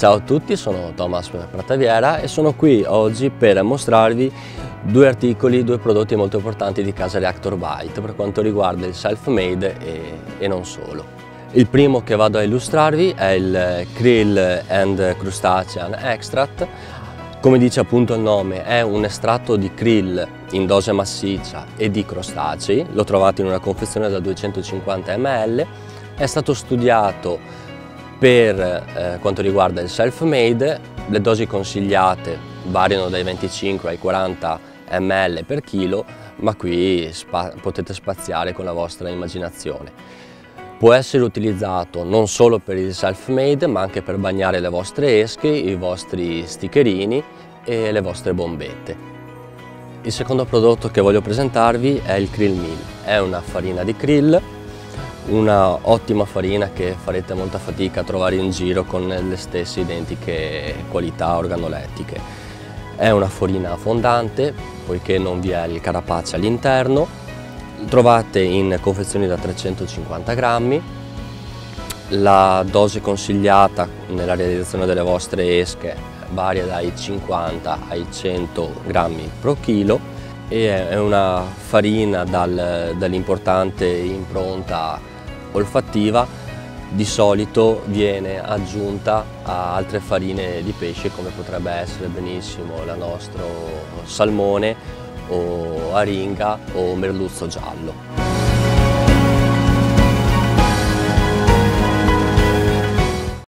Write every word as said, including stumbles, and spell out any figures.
Ciao a tutti, sono Thomas Prataviera e sono qui oggi per mostrarvi due articoli, due prodotti molto importanti di casa Reactor Bite per quanto riguarda il self-made e, e non solo. Il primo che vado a illustrarvi è il Krill and Crustacean Extract. Come dice appunto il nome, è un estratto di krill in dose massiccia e di crostacei. Lo trovate in una confezione da duecentocinquanta millilitri. È stato studiato per eh, quanto riguarda il self-made. Le dosi consigliate variano dai venticinque ai quaranta millilitri per chilo, ma qui spa potete spaziare con la vostra immaginazione. Può essere utilizzato non solo per il self-made, ma anche per bagnare le vostre esche, i vostri stickerini e le vostre bombette. Il secondo prodotto che voglio presentarvi è il Krill Meal. È una farina di krill, una ottima farina che farete molta fatica a trovare in giro con le stesse identiche qualità organolettiche. È una farina fondante poiché non vi è il carapace all'interno. Trovate in confezioni da trecentocinquanta grammi. La dose consigliata nella realizzazione delle vostre esche varia dai cinquanta ai cento grammi pro chilo e è una farina dal, dall'importante impronta olfattiva. Di solito viene aggiunta a altre farine di pesce come potrebbe essere benissimo la nostro salmone o aringa o merluzzo giallo.